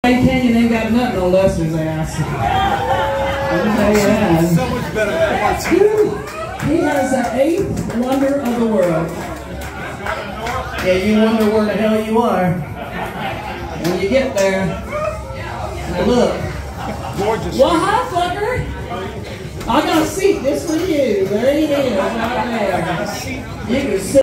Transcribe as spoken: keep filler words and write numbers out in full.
Grand Canyon ain't got nothing on Lester's ass. Yeah. So much better than that. He has the eighth wonder of the world. Yeah, you wonder where the hell you are. When you get there, now look. Gorgeous. Well, hi, fucker. I got a seat just for you. There he is, right there. You can sit.